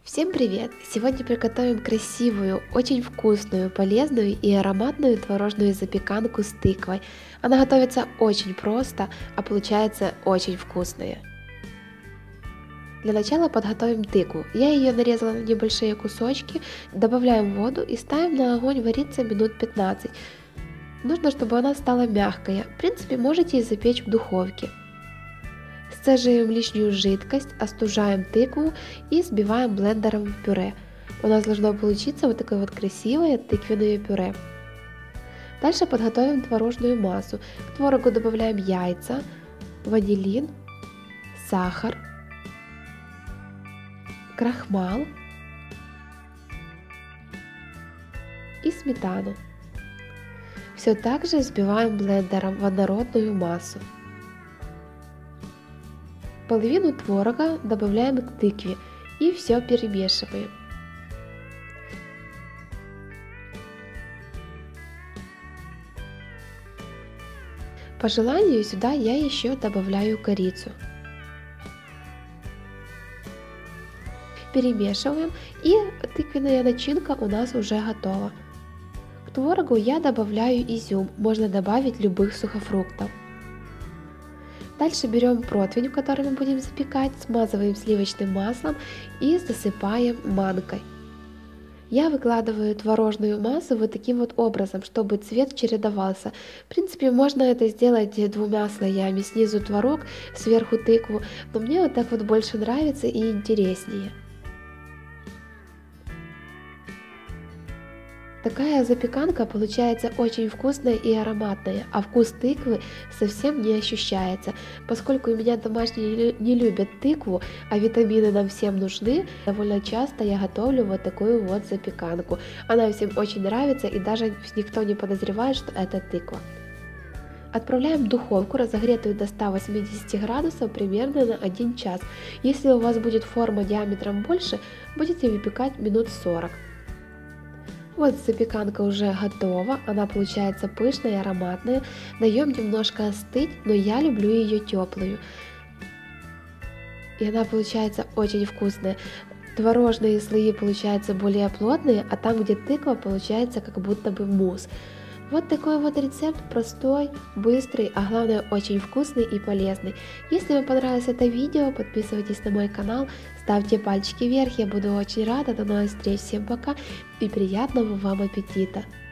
Всем привет! Сегодня приготовим красивую, очень вкусную, полезную и ароматную творожную запеканку с тыквой. Она готовится очень просто, а получается очень вкусная. Для начала подготовим тыкву. Я ее нарезала на небольшие кусочки, добавляем воду и ставим на огонь вариться минут 15. Нужно, чтобы она стала мягкая. В принципе, можете и запечь в духовке. Сцеживаем лишнюю жидкость, остужаем тыкву и взбиваем блендером в пюре. У нас должно получиться вот такое вот красивое тыквенное пюре. Дальше подготовим творожную массу. К творогу добавляем яйца, ванилин, сахар, крахмал и сметану. Все так же взбиваем блендером в однородную массу. Половину творога добавляем к тыкве и все перемешиваем. По желанию сюда я еще добавляю корицу. Перемешиваем, и тыквенная начинка у нас уже готова. К творогу я добавляю изюм, можно добавить любых сухофруктов. Дальше берем противень, в который мы будем запекать, смазываем сливочным маслом и засыпаем манкой. Я выкладываю творожную массу вот таким вот образом, чтобы цвет чередовался. В принципе, можно это сделать двумя слоями: снизу творог, сверху тыкву, но мне вот так вот больше нравится и интереснее. Такая запеканка получается очень вкусная и ароматная, а вкус тыквы совсем не ощущается. Поскольку у меня домашние не любят тыкву, а витамины нам всем нужны, довольно часто я готовлю вот такую вот запеканку. Она всем очень нравится, и даже никто не подозревает, что это тыква. Отправляем в духовку, разогретую до 180 градусов, примерно на 1 час. Если у вас будет форма диаметром больше, будете выпекать минут 40. Вот запеканка уже готова, она получается пышная и ароматная. Даем немножко остыть, но я люблю ее теплую. И она получается очень вкусная. Творожные слои получаются более плотные, а там, где тыква, получается как будто бы мусс. Вот такой вот рецепт, простой, быстрый, а главное очень вкусный и полезный. Если вам понравилось это видео, подписывайтесь на мой канал, ставьте пальчики вверх, я буду очень рада. До новых встреч, всем пока и приятного вам аппетита!